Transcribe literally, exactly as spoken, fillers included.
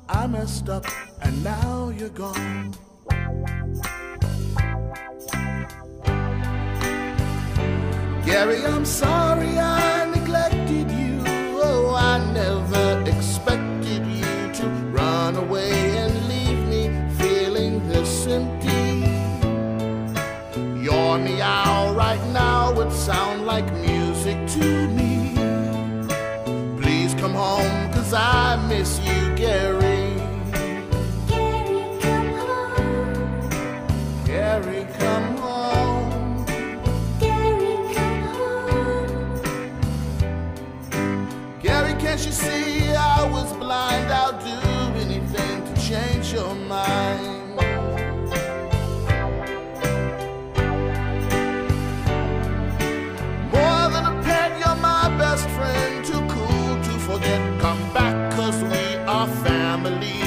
I messed up and now you're gone. Gary, I'm sorry I neglected you. Oh, I never expected you to run away and leave me feeling this empty. Your meow right now would sound like music to me. Please come home, 'cause I miss you, Gary. Gary, come home. Gary, come home. Gary, come home. Gary, can't you see I was blind? I'll do anything to change your mind. More than a pet, you're my best friend. Too cool to forget. Come back, 'cause we are family.